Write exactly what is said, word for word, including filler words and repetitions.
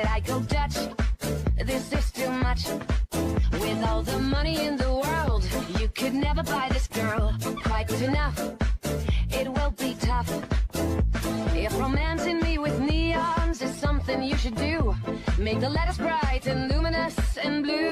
Did I go Dutch? This is too much. With all the money in the world, you could never buy this girl quite enough. It will be tough. If romancing me with neons is something you should do, make the letters bright and luminous and blue.